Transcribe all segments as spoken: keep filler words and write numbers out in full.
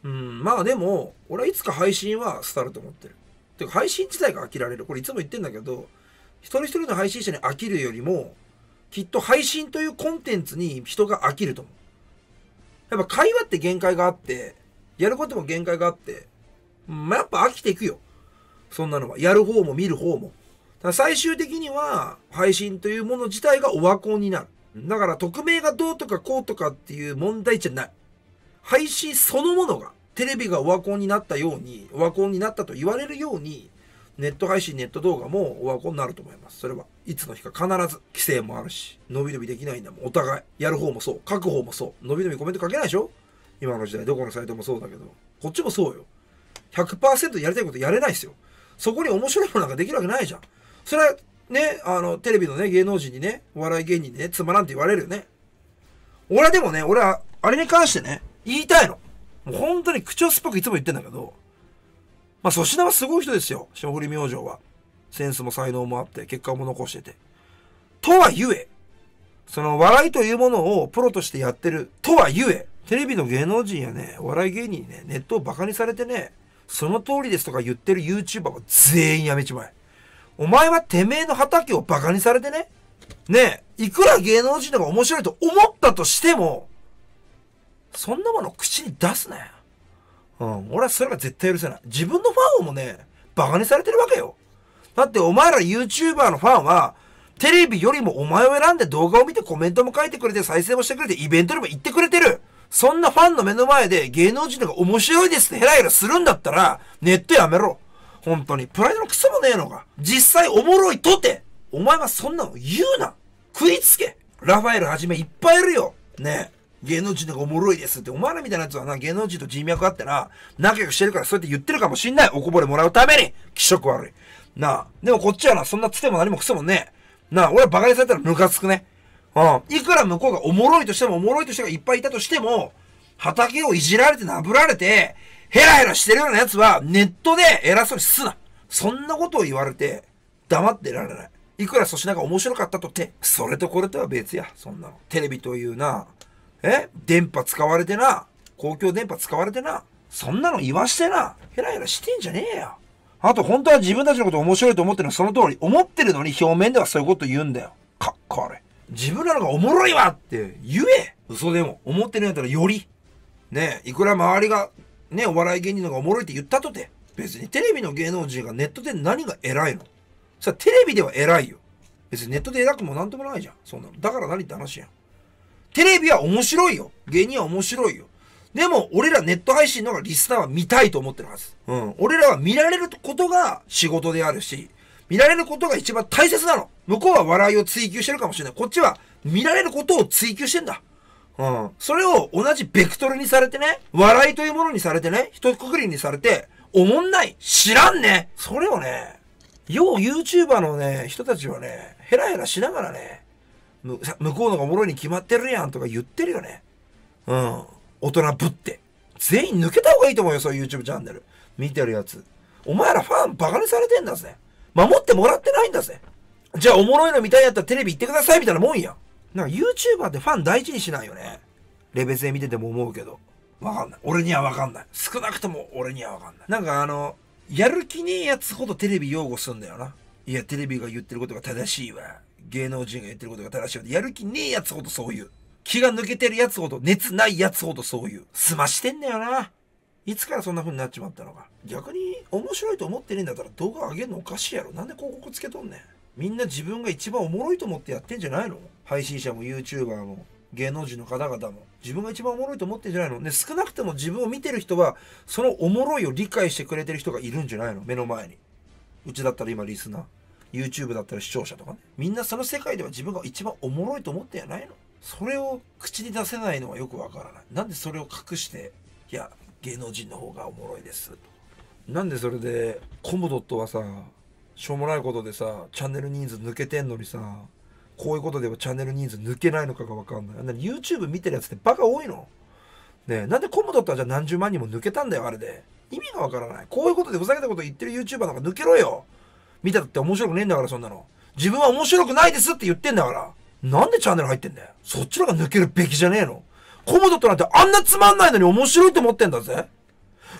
うん、まあでも、俺はいつか配信はスタートと思ってる。てか配信自体が飽きられる。これいつも言ってんだけど、一人一人の配信者に飽きるよりも、きっと配信というコンテンツに人が飽きると思う。やっぱ会話って限界があって、やることも限界があって、まあ、やっぱ飽きていくよ。そんなのは。やる方も見る方も。だから最終的には、配信というもの自体がオワコンになる。だから匿名がどうとかこうとかっていう問題じゃない。配信そのものが、テレビがオワコンになったように、オワコンになったと言われるように、ネット配信、ネット動画もオワコンになると思います。それはいつの日か必ず。規制もあるし、伸び伸びできないんだもん。お互い。やる方もそう。書く方もそう。伸び伸びコメント書けないでしょ？今の時代、どこのサイトもそうだけど。こっちもそうよ。ひゃくパーセント やりたいことやれないですよ。そこに面白いものなんかできるわけないじゃん。それはね、あの、テレビのね、芸能人にね、お笑い芸人にね、つまらんって言われるよね。俺はでもね、俺は、あれに関してね、言いたいの。もう本当に口を酸っぱくいつも言ってんだけど、まあ粗品はすごい人ですよ。霜降り明星は。センスも才能もあって、結果も残してて。とはゆえ、その笑いというものをプロとしてやってるとはゆえ、テレビの芸能人やね、お笑い芸人にね、ネットをバカにされてね、その通りですとか言ってる YouTuber は全員やめちまえ。お前はてめえの畑をバカにされてね、ねえ、いくら芸能人のが面白いと思ったとしても、そんなものを口に出すなよ。うん。俺はそれが絶対許せない。自分のファンをもね、バカにされてるわけよ。だってお前ら YouTuber のファンは、テレビよりもお前を選んで動画を見てコメントも書いてくれて再生もしてくれてイベントにも行ってくれてる。そんなファンの目の前で芸能人のが面白いですってヘラヘラするんだったら、ネットやめろ。本当に。プライドのクソもねえのか。実際おもろいとて、お前はそんなの言うな。食いつけ。ラファエルはじめいっぱいいるよ。ねえ。芸能人のがおもろいですって。お前らみたいなやつはな、芸能人と人脈あってな、仲良くしてるからそうやって言ってるかもしんない。おこぼれもらうために。気色悪い。なあ。でもこっちはな、そんなつても何もクソもねえ。なあ、俺はバカにされたらムカつくね。うん。いくら向こうがおもろいとしても、おもろいとしてがいっぱいいたとしても、畑をいじられてなぶられて、ヘラヘラしてるようなやつは、ネットで偉そうにすな。そんなことを言われて、黙ってられない。いくら粗品が面白かったとて、それとこれとは別や。そんなの。テレビというな、え電波使われてな、公共電波使われてな、そんなの言わしてな、ヘラヘラしてんじゃねえよ。あと本当は自分たちのこと面白いと思ってるのはその通り。思ってるのに表面ではそういうこと言うんだよ。かっこ悪い。自分らのがおもろいわって言え。嘘でも。思ってるんやったらより。ねえ、いくら周りが、ね、お笑い芸人のがおもろいって言ったとて、別にテレビの芸能人がネットで何が偉いの？さあ、テレビでは偉いよ。別にネットで偉くもなんともないじゃん。そんなの。だから何って話やん。テレビは面白いよ。芸人は面白いよ。でも、俺らネット配信の方がリスナーは見たいと思ってるはず。うん。俺らは見られることが仕事であるし、見られることが一番大切なの。向こうは笑いを追求してるかもしれない。こっちは見られることを追求してんだ。うん。それを同じベクトルにされてね、笑いというものにされてね、一括りにされて、おもんない。知らんね。それをね、よう YouTuber のね、人たちはね、ヘラヘラしながらね、向こうのがおもろいに決まってるやんとか言ってるよね。うん。大人ぶって。全員抜けた方がいいと思うよ、そういう YouTube チャンネル。見てるやつ。お前らファンバカにされてんだぜ。守ってもらってないんだぜ。じゃあおもろいの見たいやったらテレビ行ってくださいみたいなもんや。なんか YouTuber ってファン大事にしないよね。レベチで見てても思うけど。わかんない。俺にはわかんない。少なくとも俺にはわかんない。なんかあの、やる気ねえやつほどテレビ擁護すんだよな。いや、テレビが言ってることが正しいわ。芸能人が言ってることが正しいわ。やる気ねえやつほどそういう。気が抜けてるやつほど、熱ないやつほどそういう。済ましてんだよな。いつからそんな風になっちまったのか。逆に面白いと思ってねえんだったら動画上げるのおかしいやろ。なんで広告つけとんねん。みんな自分が一番おもろいと思ってやってんじゃないの？配信者も YouTuber も芸能人の方々も自分が一番おもろいと思ってんじゃないの？ね、少なくても自分を見てる人はそのおもろいを理解してくれてる人がいるんじゃないの？目の前に。うちだったら今リスナー、YouTube だったら視聴者とかね。みんなその世界では自分が一番おもろいと思ってんじゃないの？それを口に出せないのはよくわからない。なんでそれを隠して、いや、芸能人の方がおもろいですと。なんでそれで、コムドットはさ、しょうもないことでさ、チャンネル人数抜けてんのにさ、こういうことではチャンネル人数抜けないのかがわかんない。あんなに YouTube 見てるやつってバカ多いの？ねえ、なんでコムドットはじゃあ何十万人も抜けたんだよ、あれで。意味がわからない。こういうことでふざけたこと言ってる YouTuber なんか抜けろよ。見たって面白くねえんだから、そんなの。自分は面白くないですって言ってんだから。なんでチャンネル入ってんだよ。そっちのが抜けるべきじゃねえの。コムドットなんてあんなつまんないのに面白いと思ってんだぜ。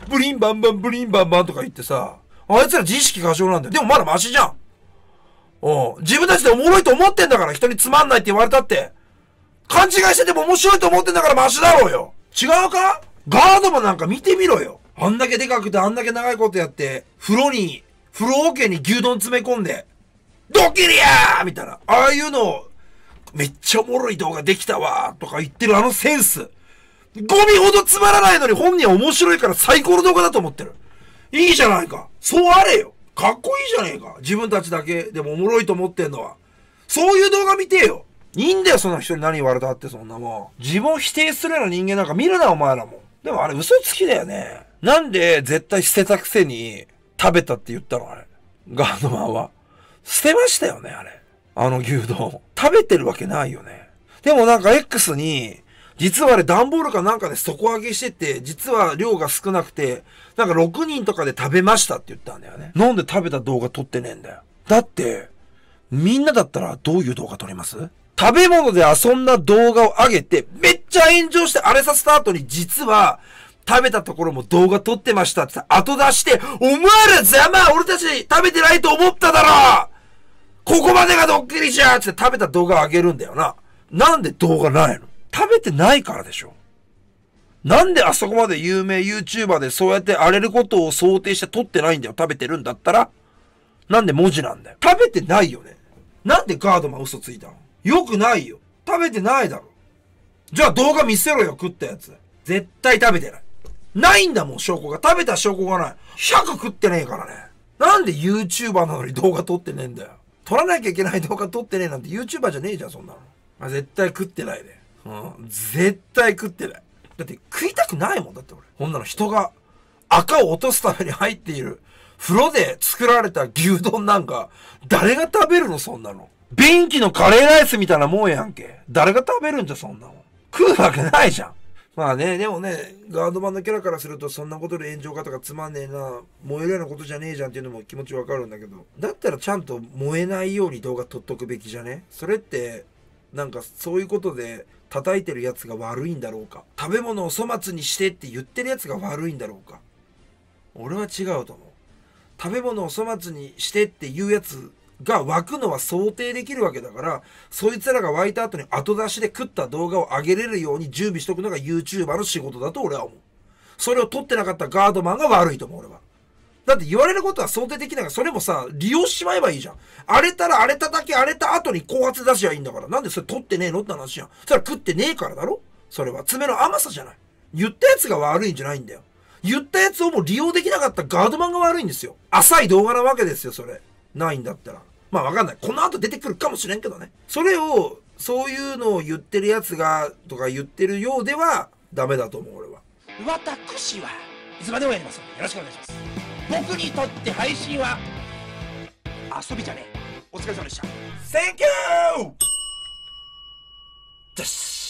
ブリンバンバンブリンバンバンとか言ってさ、あいつら自意識過剰なんだよ。でもまだマシじゃん。おう自分たちでおもろいと思ってんだから、人につまんないって言われたって。勘違いしてても面白いと思ってんだからマシだろうよ。違うか？ガードマンなんか見てみろよ。あんだけでかくてあんだけ長いことやって、風呂に、風呂桶に牛丼詰め込んで、ドッキリやーみたいな。ああいうの、めっちゃおもろい動画できたわーとか言ってるあのセンス。ゴミほどつまらないのに本人は面白いから最高の動画だと思ってる。いいじゃないか。そうあれよ。かっこいいじゃねえか。自分たちだけでもおもろいと思ってんのは。そういう動画見てよ。いいんだよ、そんな人に何言われたってそんなもん。自分を否定するような人間なんか見るな、お前らも。でもあれ嘘つきだよね。なんで絶対捨てたくせに食べたって言ったのあれ。ガードマンは。捨てましたよね、あれ。あの牛丼。食べてるわけないよね。でもなんか X に、実はあれ段ボールかなんかで底上げしてて、実は量が少なくて、なんかろくにんとかで食べましたって言ったんだよね。なんで食べた動画撮ってねえんだよ。だって、みんなだったらどういう動画撮ります？食べ物で遊んだ動画を上げて、めっちゃ炎上してあれさせた後に実は、食べたところも動画撮ってましたって後出して、お前らざまあ俺たち食べてないと思っただろここまでがドッキリじゃんって食べた動画を上げるんだよな。なんで動画ないの？食べてないからでしょ。なんであそこまで有名 YouTuber でそうやって荒れることを想定して撮ってないんだよ。食べてるんだったら。なんで文字なんだよ。食べてないよね。なんでガードマン嘘ついたの？よくないよ。食べてないだろ。じゃあ動画見せろよ、食ったやつ。絶対食べてない。ないんだもん、証拠が。食べた証拠がない。ひゃく食ってねえからね。なんで YouTuber なのに動画撮ってねえんだよ。撮らなきゃいけない動画撮ってねえなんて YouTuber じゃねえじゃん、そんなの。あ、絶対食ってないで。うん。絶対食ってない。だって食いたくないもんだって俺。こんなの人が赤を落とすために入っている風呂で作られた牛丼なんか誰が食べるのそんなの。便器のカレーライスみたいなもんやんけ。誰が食べるんじゃそんなの。食うわけないじゃん。まあね、でもね、ガードマンのキャラからするとそんなことで炎上かとかつまんねえな、燃えるようなことじゃねえじゃんっていうのも気持ちわかるんだけど、だったらちゃんと燃えないように動画撮っとくべきじゃね？それって、なんかそういうことで叩いてるやつが悪いんだろうか。食べ物を粗末にしてって言ってるやつが悪いんだろうか。俺は違うと思う。食べ物を粗末にしてっていうやつが湧くのは想定できるわけだから、そいつらが湧いた後に後出しで食った動画を上げれるように準備しとくのが YouTuber の仕事だと俺は思う。それを撮ってなかったガードマンが悪いと思う俺は。だって言われることは想定できないから、それもさ、利用しちまえばいいじゃん。荒れたら荒れただけ荒れた後に後発出しゃいいんだから。なんでそれ撮ってねえのって話じゃん。それは食ってねえからだろ？それは爪の甘さじゃない。言ったやつが悪いんじゃないんだよ。言ったやつをもう利用できなかったガードマンが悪いんですよ。浅い動画なわけですよ、それ。ないんだったら。まあわかんない。この後出てくるかもしれんけどね。それを、そういうのを言ってるやつが、とか言ってるようでは、ダメだと思う、俺は。 私はいつまでもやりますのでよろしくお願いします。僕にとって配信は遊びじゃねえ。お疲れ様でした。 センキュー！よし